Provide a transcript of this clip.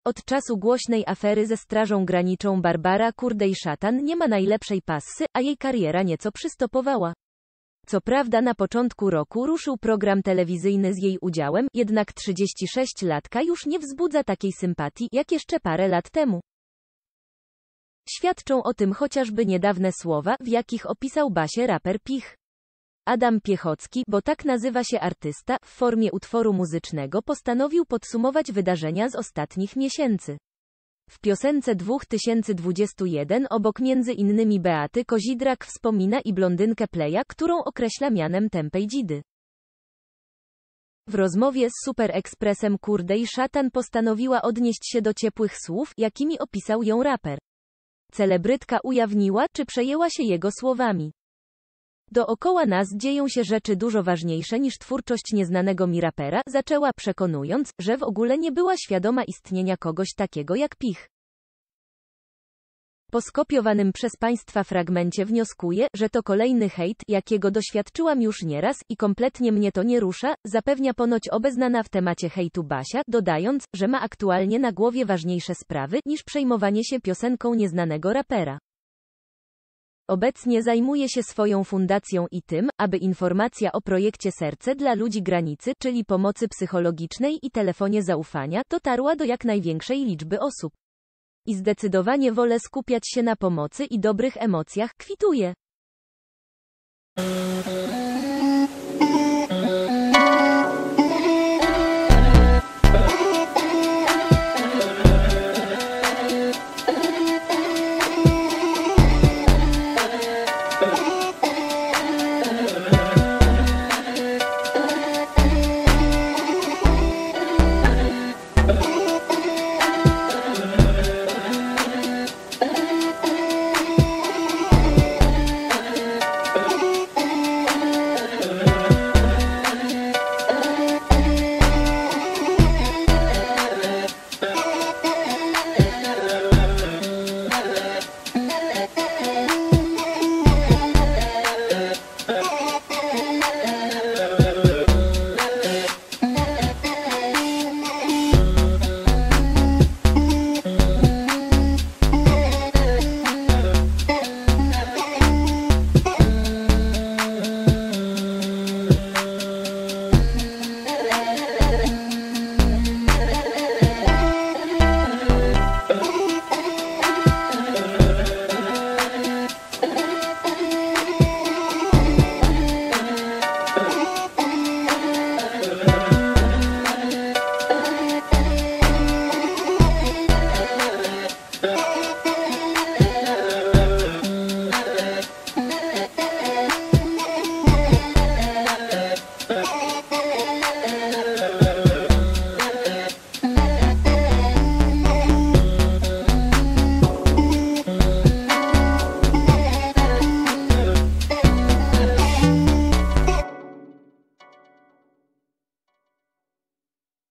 Od czasu głośnej afery ze Strażą Graniczną Barbara Kurdej-Szatan nie ma najlepszej passy, a jej kariera nieco przystopowała. Co prawda na początku roku ruszył program telewizyjny z jej udziałem, jednak 36-latka już nie wzbudza takiej sympatii, jak jeszcze parę lat temu. Świadczą o tym chociażby niedawne słowa, w jakich opisał Basię raper Pich. Adam Piechocki, bo tak nazywa się artysta, w formie utworu muzycznego postanowił podsumować wydarzenia z ostatnich miesięcy. W piosence 2021 obok między innymi Beaty Kozidrak wspomina i blondynkę Playa, którą określa mianem tępej dzidy. W rozmowie z Super Expressem Kurdej-Szatan postanowiła odnieść się do ciepłych słów, jakimi opisał ją raper. Celebrytka ujawniła, czy przejęła się jego słowami. Dookoła nas dzieją się rzeczy dużo ważniejsze niż twórczość nieznanego mi rapera, zaczęła przekonując, że w ogóle nie była świadoma istnienia kogoś takiego jak Pich. Po skopiowanym przez Państwa fragmencie wnioskuję, że to kolejny hejt, jakiego doświadczyłam już nieraz i kompletnie mnie to nie rusza, zapewnia ponoć obeznana w temacie hejtu Basia, dodając, że ma aktualnie na głowie ważniejsze sprawy, niż przejmowanie się piosenką nieznanego rapera. Obecnie zajmuje się swoją fundacją i tym, aby informacja o projekcie Serce dla ludzi granicy, czyli pomocy psychologicznej i telefonie zaufania, dotarła do jak największej liczby osób. I zdecydowanie wolę skupiać się na pomocy i dobrych emocjach, kwituje.